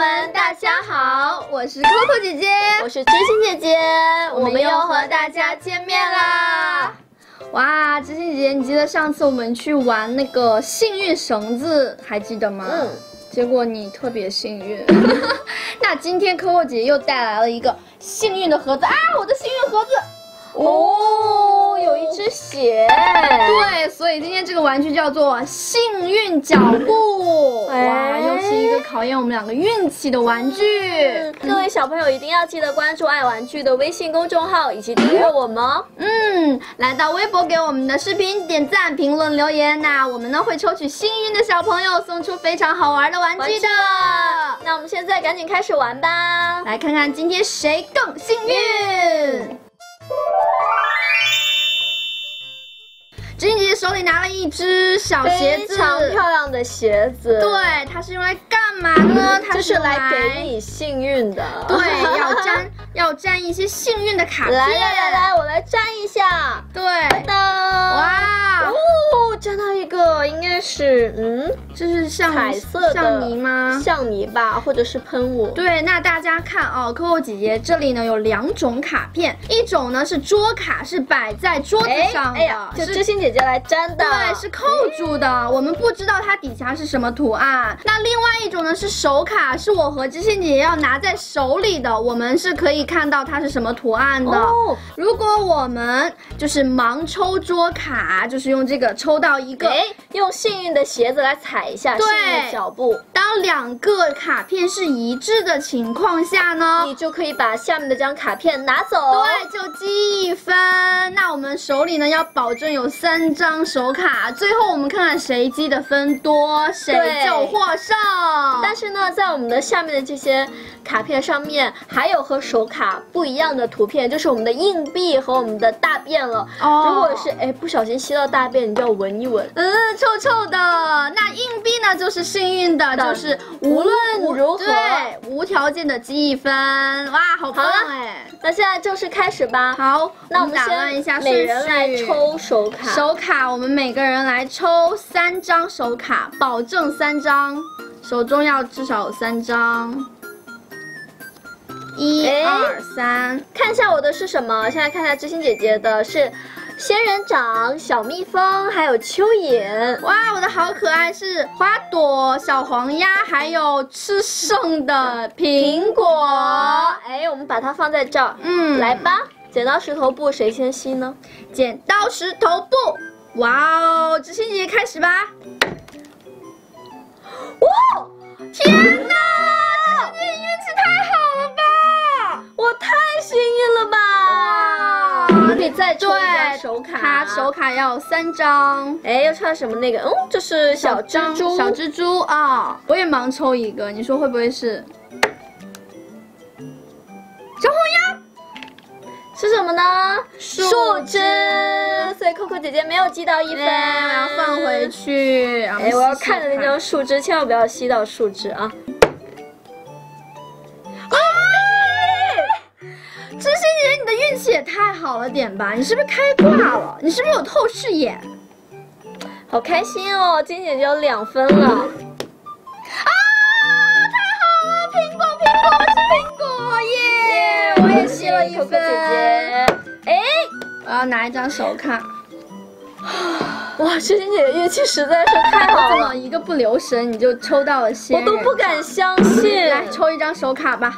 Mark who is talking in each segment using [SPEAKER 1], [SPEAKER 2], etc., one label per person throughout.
[SPEAKER 1] 们，大家好，我是 Coco 姐姐，
[SPEAKER 2] 我是知心姐姐，
[SPEAKER 1] 我们又和大家见面啦！哇，知心姐姐，你记得上次我们去玩那个幸运绳子，还记得吗？结果你特别幸运。那今天 Coco 姐姐又带来了一个幸运的盒子啊！我的幸运盒子。
[SPEAKER 2] 哦，有一只鞋。
[SPEAKER 1] 对，所以今天这个玩具叫做幸运脚步。哇，又是一个考验我们两个运气的玩具。
[SPEAKER 2] 各位小朋友一定要记得关注爱玩具的微信公众号以及订阅我们哦。
[SPEAKER 1] 来到微博给我们的视频点赞、评论、留言，那我们呢会抽取幸运的小朋友送出非常好玩的玩具的。
[SPEAKER 2] 那我们现在赶紧开始玩吧，
[SPEAKER 1] 来看看今天谁更幸运。知心姐姐手里拿了一只小鞋子，
[SPEAKER 2] 非常漂亮的鞋子。
[SPEAKER 1] 对，它是用来干嘛呢？它
[SPEAKER 2] 就是来给你幸运的。
[SPEAKER 1] 对，要粘一些幸运的卡片。
[SPEAKER 2] 来，我来粘一下。
[SPEAKER 1] 对，
[SPEAKER 2] 哇哦，粘到一个应该是
[SPEAKER 1] 这是
[SPEAKER 2] 彩色的
[SPEAKER 1] 橡泥吗？
[SPEAKER 2] 橡泥吧，或者是喷雾。
[SPEAKER 1] 对，那大家看哦，Coco 姐姐这里呢有2种卡片，一种呢是桌卡，是摆在桌子上的，
[SPEAKER 2] 就知心姐姐来粘的。
[SPEAKER 1] 对，是扣住的，我们不知道它底下是什么图案。那另外一种呢是手卡，是我和知心姐姐要拿在手里的，我们是可以看到它是什么图案的。如果我们就是盲抽桌卡，就是用这个抽到一个，
[SPEAKER 2] 用幸运的鞋子来踩一下幸运的脚步。
[SPEAKER 1] 当2个卡片是一致的情况下呢，
[SPEAKER 2] 你就可以把下面的这张卡片拿走。
[SPEAKER 1] 对，就积1分。那我们手里呢要保证有3张手卡，最后我们看看谁积的分多，谁就获胜。
[SPEAKER 2] 但是呢，在我们的下面的这些卡片上面还有和手卡不一样的图片，就是我们的硬币和我们的大便了。如果是不小心吸到大便，你就要闻一闻，
[SPEAKER 1] 臭臭的。那硬币呢就是幸运的，就是无论如何无条件的积1分。哇，好棒哎！
[SPEAKER 2] 那现在正式开始吧。
[SPEAKER 1] 好，
[SPEAKER 2] 那我们
[SPEAKER 1] 打乱一下顺序，
[SPEAKER 2] 每人来抽手卡。
[SPEAKER 1] 手卡，我们每个人来抽3张手卡，保证3张，手中要至少有3张。1、2、3，
[SPEAKER 2] 看一下我的是什么？现在看一下知心姐姐的是仙人掌、小蜜蜂，还有蚯蚓。
[SPEAKER 1] 哇，我的好可爱，是花朵、小黄鸭，还有吃剩的苹果。
[SPEAKER 2] 我们把它放在这儿。来吧，剪刀石头布，谁先吸呢？
[SPEAKER 1] 剪刀石头布。哇哦，知心姐姐开始吧。
[SPEAKER 2] 哇，
[SPEAKER 1] 天哪！你运气太好了吧！
[SPEAKER 2] 我太幸运了吧！可以再抽一张手卡，
[SPEAKER 1] 手卡要有3张。
[SPEAKER 2] 又抽到什么那个？这是小蜘蛛。
[SPEAKER 1] 小蜘蛛啊！我也盲抽一个，你说会不会是小红鸭？
[SPEAKER 2] 是什么呢？树枝。所以 Coco 姐姐没有积到1分，
[SPEAKER 1] 我要放回去。
[SPEAKER 2] 我要看着那张树枝，千万不要吸到树枝啊！
[SPEAKER 1] 知心姐姐，你的运气也太好了点吧？你是不是开挂了？你是不是有透视眼？
[SPEAKER 2] 好开心哦！金姐姐有2分了。
[SPEAKER 1] 太好了！苹果，是苹果耶！我也吸了1分。
[SPEAKER 2] 姐姐，
[SPEAKER 1] 我要拿一张手卡。
[SPEAKER 2] 哇，知心姐姐运气实在是太好了，
[SPEAKER 1] 怎么一个不留神你就抽到了仙人掌？
[SPEAKER 2] 我都不敢相信。
[SPEAKER 1] 来抽一张手卡吧。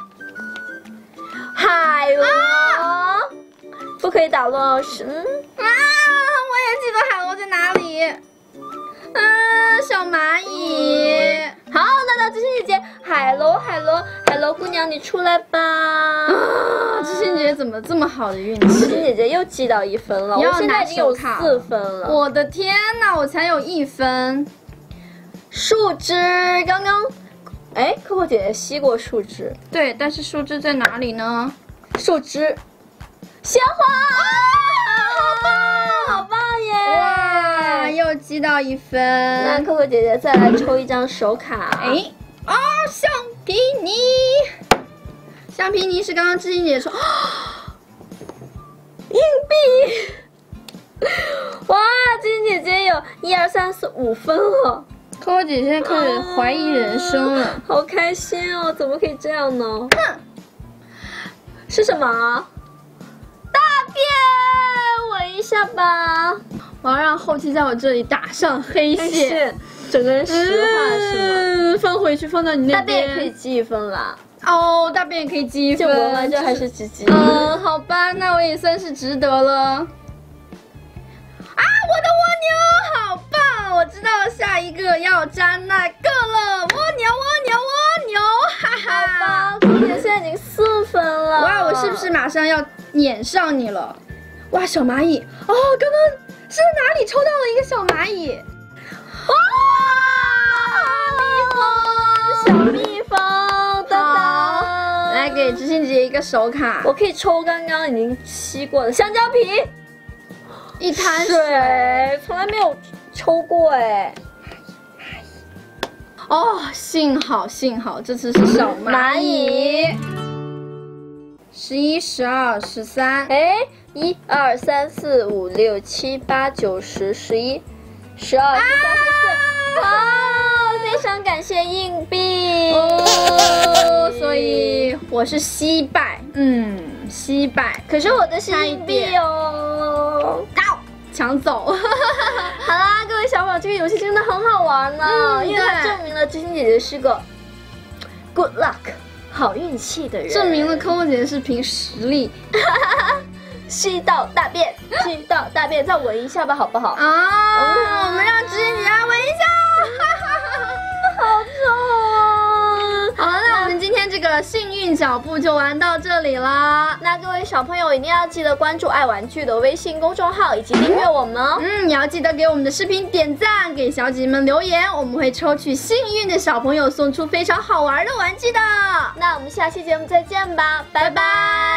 [SPEAKER 2] 海螺，不可以打乱哦。我也
[SPEAKER 1] 记得海螺在哪里。小蚂蚁。
[SPEAKER 2] 好，那到知心姐姐，海螺姑娘，你出来吧。
[SPEAKER 1] 知心姐姐怎么这么好的运气？
[SPEAKER 2] 知心姐姐又积到1分了，我现在已经有4分了。
[SPEAKER 1] 我的天哪，我才有1分。
[SPEAKER 2] 树枝，刚刚，Coco 姐姐吸过树枝。
[SPEAKER 1] 对，但是树枝在哪里呢？
[SPEAKER 2] 树枝，鲜花，好棒耶！
[SPEAKER 1] 哇，又积到1分。
[SPEAKER 2] 那 Coco 姐姐再来抽一张手卡。
[SPEAKER 1] 橡皮泥。橡皮泥是刚刚知心姐说，
[SPEAKER 2] 硬币。哇，知心姐姐有1、2、3、4、5分了。
[SPEAKER 1] 可可姐现在开始怀疑人生了，
[SPEAKER 2] 好开心哦！怎么可以这样呢？是什么？大便，闻一下吧。
[SPEAKER 1] 我要让后期在我这里打上黑线，
[SPEAKER 2] 整个人石化是吗？
[SPEAKER 1] 放回去，放到你那边。
[SPEAKER 2] 大便也可以积1分啦。
[SPEAKER 1] 哦，大便也可以积1分。
[SPEAKER 2] 就闻完之后还是积。
[SPEAKER 1] 好吧，那我也算是值得了。啊，我的蜗牛好棒！我知道下一个要粘哪个了。蜗牛，蜗牛，蜗牛，哈哈！
[SPEAKER 2] 好吧，可可姐现在已经4分了。
[SPEAKER 1] 哇，我是不是马上要撵上你了？哇，小蚂蚁！哦，刚刚是哪里抽到了一个小蚂蚁？哇，
[SPEAKER 2] 蜜蜂，小蜜蜂，噔噔！
[SPEAKER 1] 来给知心姐一个手卡。
[SPEAKER 2] 我可以抽刚刚已经吸过的香蕉皮，
[SPEAKER 1] 一滩
[SPEAKER 2] 水，从来没有抽过哎。
[SPEAKER 1] 哦，幸好这次是小蚂蚁。11、12、13。
[SPEAKER 2] 哎，1、2、3、4、5、6、7、8、9、10、11、12、13、14。好，非常感谢硬币。
[SPEAKER 1] 哦，所以我是惜败，惜败。
[SPEAKER 2] 可是我的是硬币哦。
[SPEAKER 1] 抢走。
[SPEAKER 2] 好啦，各位小朋友，这个游戏真的很好玩呢，因为它证明了知心姐姐是个 good luck 好运气的人，
[SPEAKER 1] 证明了可可姐姐是凭实力。
[SPEAKER 2] 吸到大便，吸到大便，再闻一下吧，好不好？
[SPEAKER 1] 啊，我们让知心姐姐来闻一下。
[SPEAKER 2] 好臭啊！
[SPEAKER 1] 好了，那我们今天这个幸运脚步就玩到这里了。
[SPEAKER 2] 那各位小朋友一定要记得关注爱玩具的微信公众号，以及订阅我们哦。
[SPEAKER 1] 也要记得给我们的视频点赞，给小姐姐们留言，我们会抽取幸运的小朋友送出非常好玩的玩具的。
[SPEAKER 2] 那我们下期节目再见吧，拜拜。